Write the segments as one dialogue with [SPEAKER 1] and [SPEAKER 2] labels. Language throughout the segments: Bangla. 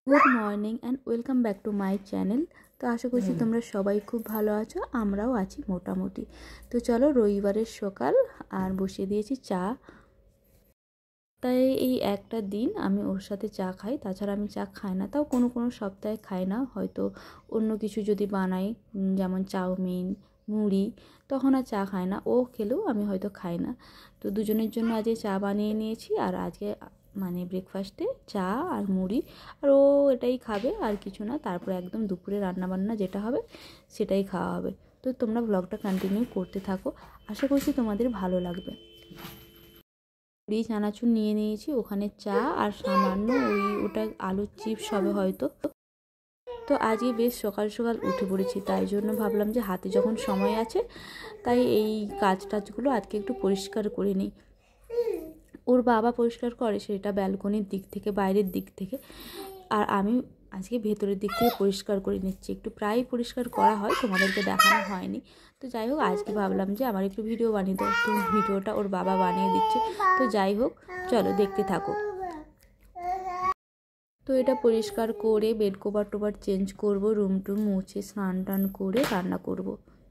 [SPEAKER 1] Good morning and welcome back to my channel. তো আশা করছি তোমরা সবাই খুব ভালো আছো, আমরাও আছি মোটামুটি। তো চলো, রবিবারের সকাল আর বসিয়ে দিয়েছি চা। তাই এই একটা দিন আমি ওর সাথে চা খাই, তাছাড়া আমি চা খাই না। তাও কোনো কোনো সপ্তাহে খাই না, হয়তো অন্য কিছু যদি বানাই যেমন চাউমিন মুড়ি, তখন আর চা খাই না। ও খেলেও আমি হয়তো খাই না। তো দুজনের জন্য আজকে চা বানিয়ে নিয়েছি, আর আজকে মানে ব্রেকফাস্টে চা আর মুড়ি, আর ও এটাই খাবে আর কিছু না। তারপরে একদম দুপুরে রান্নাবান্না যেটা হবে সেটাই খাওয়া হবে। তো তোমরা ব্লগটা কন্টিনিউ করতে থাকো, আশা করছি তোমাদের ভালো লাগবে। মুড়ি চানাচুর নিয়ে নিয়েছি, ওখানে চা আর সামান্য ওটা আলুর চিপস হবে হয়তো। তো আজকে বেশ সকাল সকাল উঠে পড়েছি, তাই জন্য ভাবলাম যে হাতে যখন সময় আছে তাই এই কাজ টাজগুলো আজকে একটু পরিষ্কার করে নিই। ওর বাবা পরিষ্কার করে সেটা ব্যালকনির দিক থেকে, বাইরের দিক থেকে, আর আমি আজকে ভেতরের দিক থেকে পরিষ্কার করে নিচ্ছি। একটু প্রায় পরিষ্কার করা হয়, তোমাদেরকে দেখানো হয়নি। তো যাই হোক, আজকে ভাবলাম যে আমার একটু ভিডিও বানিয়ে দাও, তো ভিডিওটা ওর বাবা বানিয়ে দিচ্ছে। তো যাই হোক, চলো দেখতে থাকো। তো এটা পরিষ্কার করে বেড কভার টোভার চেঞ্জ করব, রুম টুম মুছে স্নান টান করে রান্না করব।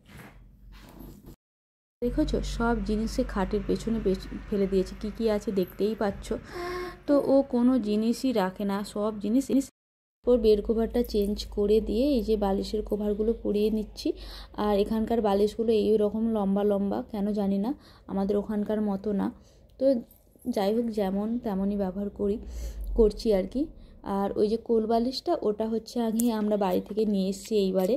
[SPEAKER 1] দেখেছো, সব জিনিসে খাটের পেছনে ফেলে দিয়েছে, কি কি আছে দেখতেই পাচ্ছ। তো ও কোনো জিনিসই রাখে না, সব জিনিস ওর বেড কভারটা চেঞ্জ করে দিয়ে এই যে বালিশের কভারগুলো পরিয়ে নিচ্ছি। আর এখানকার বালিশগুলো এই রকম লম্বা লম্বা, কেন জানি না, আমাদের ওখানকার মতো না। তো যাই হোক, যেমন তেমনই ব্যবহার করছি আর কি। আর ওই যে কোল বালিশটা, ওটা হচ্ছে আগে আমরা বাড়ি থেকে নিয়ে এসেছি এইবারে।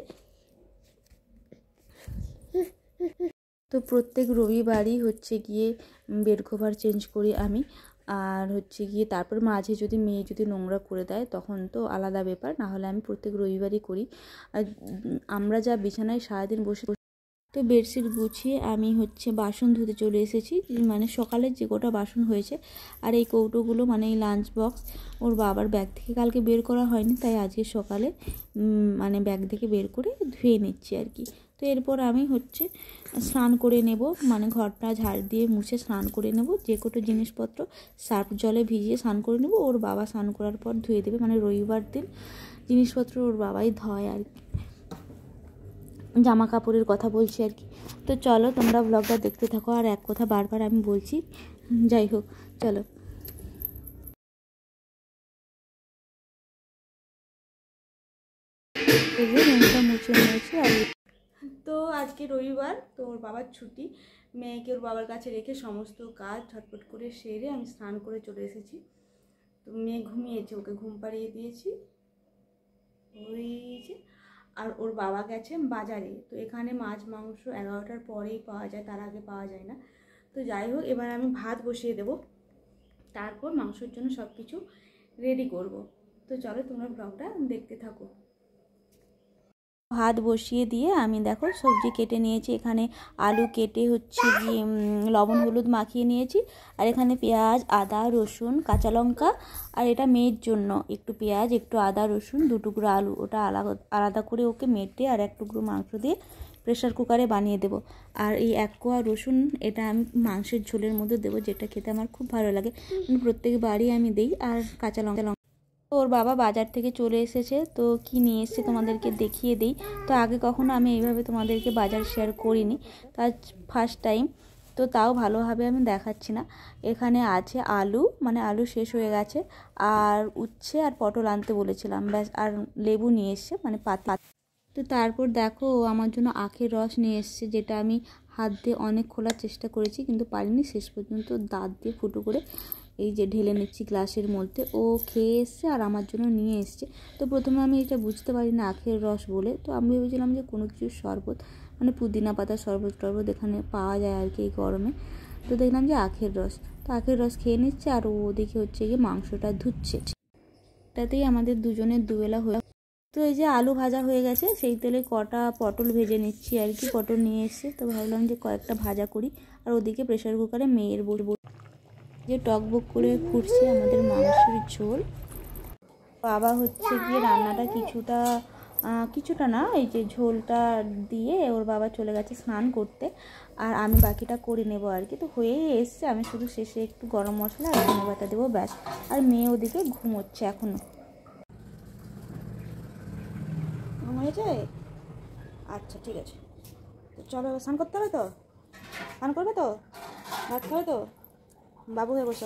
[SPEAKER 1] তো প্রত্যেক রবিবারই হচ্ছে গিয়ে বেড কভার চেঞ্জ করি আমি। আর হচ্ছে গিয়ে তারপর মাঝে যদি মেয়ে যদি নোংরা করে দেয় তখন তো আলাদা ব্যাপার, না হলে আমি প্রত্যেক রবিবারই করি। আর আমরা যা বিছানায় সারাদিন বসে, তো বেডশিট গুছিয়ে আমি হচ্ছে বাসন ধুতে চলে এসেছি। মানে সকালের যে গোটা বাসন হয়েছে, আর এই কৌটোগুলো মানে এই লাঞ্চ বক্স ওর বাবার ব্যাগ থেকে কালকে বের করা হয়নি, তাই আজকে সকালে মানে ব্যাগ থেকে বের করে ধুয়ে নিচ্ছি আর কি। তো এরপর আমি হচ্ছে স্নান করে নেব, মানে ঘরটা ঝাড় দিয়ে মুছে স্নান করে নেব। যে কটো জিনিসপত্র সার্ফ জলে ভিজিয়ে স্নান করে নেব, ওর বাবা স্নান করার পর ধুয়ে দেবে। মানে রবিবার দিন জিনিসপত্র ওর বাবাই ধয় আর কি, জামা কাপড়ের কথা বলছি আর কি। তো চলো তোমরা ব্লগটা দেখতে থাকো, আর এক কথা বারবার আমি বলছি, যাই হোক চলো। মুছে নিয়েছি। আর তো আজকে রবিবার, তো ওর বাবার ছুটি, মেয়েকে ওর বাবার কাছে রেখে সমস্ত কাজ ঝটপট করে সেরে আমি স্নান করে চলে এসেছি। তো মেয়ে ঘুমিয়েছে, ওকে ঘুম পাড়িয়ে দিয়েছি ওই যে। আর ওর বাবা গেছে বাজারে, তো এখানে মাছ মাংস 11টার পরেই পাওয়া যায়, তার আগে পাওয়া যায় না। তো যাই হোক, এবার আমি ভাত বসিয়ে দেব, তারপর মাংসের জন্য সব কিছু রেডি করব। তো চলো তোমরা ব্লগটা দেখতে থাকো। ভাত বসিয়ে দিয়ে আমি দেখো সবজি কেটে নিয়েছি, এখানে আলু কেটে হচ্ছে গিয়ে লবণ হলুদ মাখিয়ে নিয়েছি। আর এখানে পেঁয়াজ আদা রসুন কাঁচা লঙ্কা, আর এটা মেয়ের জন্য একটু পেঁয়াজ একটু আদা রসুন 2 টুকরো আলু, ওটা আলাদা করে ওকে মেটে আর 1 টুকরো মাংস দিয়ে প্রেশার কুকারে বানিয়ে দেবো। আর এই 1 কোয়া রসুন এটা আমি মাংসের ঝোলের মধ্যে দেবো, যেটা খেতে আমার খুব ভালো লাগে, প্রত্যেকবারই আমি দিই। আর কাঁচা লঙ্কা। ওর বাবা বাজার থেকে চলে এসেছে, তো কি নিয়ে এসেছে তোমাদেরকে দেখিয়ে দিই। তো আগে কখনো আমি এইভাবে তোমাদেরকে বাজার শেয়ার করিনি, তা ফার্স্ট টাইম, তো তাও ভালোভাবে আমি দেখাচ্ছি না। এখানে আছে আলু, মানে আলু শেষ হয়ে গেছে, আর উচ্ছে আর পটল আনতে বলেছিলাম ব্যাস, আর লেবু নিয়ে এসছে মানে পাতা। তো তারপর দেখো ও আমার জন্য আখের রস নিয়ে এসছে, যেটা আমি হাত দিয়ে অনেক খোলার চেষ্টা করেছি কিন্তু পারিনি, শেষ পর্যন্ত দাঁত দিয়ে ফুটো করে এই যে ঢেলে নিচ্ছি গ্লাসের মধ্যে। ও খেয়ে এসছে আর আমার জন্য নিয়ে এসছে। তো প্রথমে আমি এটা বুঝতে পারি না আখের রস বলে, তো আমি ভেবেছিলাম যে কোনো কিছুর শরবত, মানে পুদিনা পাতার শরবত টরবত এখানে পাওয়া যায় আর কি এই গরমে। তো দেখলাম যে আখের রস, তো আখের রস খেয়ে নিচ্ছে, আর ওদিকে হচ্ছে গিয়ে মাংসটা ধুচ্ছে। এটাতেই আমাদের দুজনের দুবেলা হয়ে। তো এই যে আলু ভাজা হয়ে গেছে, সেই তেলে কটা পটল ভেজে নিচ্ছি আর কি, পটল নিয়ে এসছে, তো ভাবলাম যে কয়েকটা ভাজা করি। আর ওদিকে প্রেশার কুকারে মেয়ের যে টকবক করে ফুটছে আমাদের মাংসের ঝোল। বাবা হচ্ছে গিয়ে রান্নাটা কিছুটা না, এই যে ঝোলটা দিয়ে ওর বাবা চলে গেছে স্নান করতে, আর আমি বাকিটা করে নেব আর কি। তো হয়েই এসছে, আমি শুধু শেষে একটু গরম মশলা আর ধনে পাতা দেবো ব্যাস। আর মেয়ে ওদিকে ঘুমোচ্ছে এখনও। হয়েছে? আচ্ছা ঠিক আছে, তো চলো স্নান করতে হবে তো, স্নান করবে তো, ভাত খাবে তো, বাবু হয়ে বসো,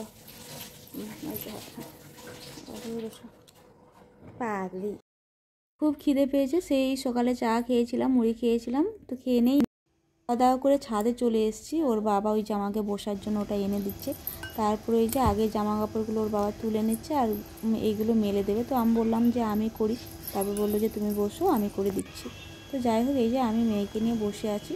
[SPEAKER 1] বাবু হয়ে বসো পাগলি। খুব খিদে পেয়েছে, সেই সকালে চা খেয়েছিলাম, মুড়ি খেয়েছিলাম, তো খেয়ে নেই। খাওয়া দাওয়া করে ছাদে চলে এসেছি, ওর বাবা ওই জামাকে বসার জন্য ওটা এনে দিচ্ছে। তারপরে ওই যে আগে জামা কাপড়গুলো ওর বাবা তুলে নিচ্ছে আর এইগুলো মেলে দেবে। তো আমি বললাম যে আমি করি, তারপর বললো যে তুমি বসো আমি করে দিচ্ছি। তো যাই হোক, এই যে আমি মেয়েকে নিয়ে বসে আছি।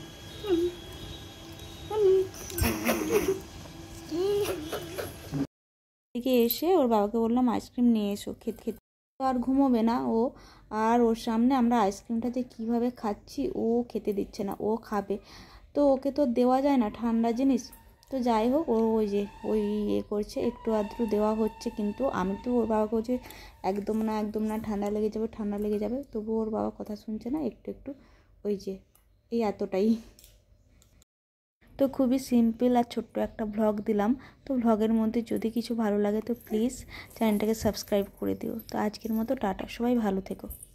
[SPEAKER 1] এদিকে এসে ওর বাবাকে বললাম আইসক্রিম নিয়ে এসো, খেতে খেতে তো আর ঘুমোবে না ও। আর ওর সামনে আমরা আইসক্রিমটা যে কীভাবে খাচ্ছি, ও খেতে দিচ্ছে না, ও খাবে তো ওকে তো দেওয়া যায় না ঠান্ডা জিনিস। তো যাই হোক, ও ওই যে ওই করছে, একটু আধটু দেওয়া হচ্ছে, কিন্তু আমি তো ওর বাবাকে বলছি একদম না একদম না, ঠান্ডা লেগে যাবে ঠান্ডা লেগে যাবে, তবু ওর বাবা কথা শুনছে না, একটু একটু ওই যে এই এতটাই। তো খুবই সিম্পল আর ছোট্ট একটা ভ্লগ দিলাম। তো ভ্লগের মধ্যে যদি কিছু ভালো লাগে তো প্লিজ চ্যানেলটাকে সাবস্ক্রাইব করে দিও। তো আজকের মতো টাটা, সবাই ভালো থেকো।